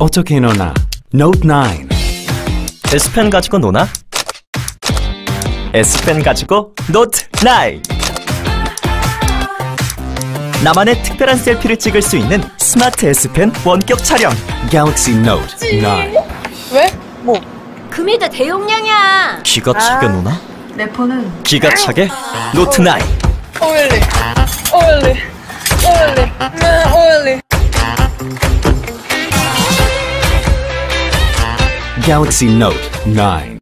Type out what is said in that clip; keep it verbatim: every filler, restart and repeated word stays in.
어떻게 노나? 노트 나인. S펜 가지고 노나? S펜 가지고 노트 나인. 나만의 특별한 셀피를 찍을 수 있는 스마트 S펜 원격 촬영. Galaxy Note 나인. 왜? 뭐? 금이도 대용량이야. 기가 차게 노나? 내 폰은 기가 차게 노트 나인. 오일리 오일리 오일리 오일리 Galaxy Note 나인.